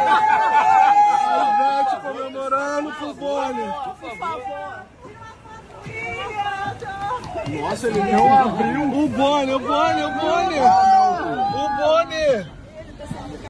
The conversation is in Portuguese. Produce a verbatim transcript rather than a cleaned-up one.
A Ivete comemorando com o Bonnie. Por favor. Nossa, ele não abriu. O Bonnie, o Bonnie, o Bonnie. O Bonnie.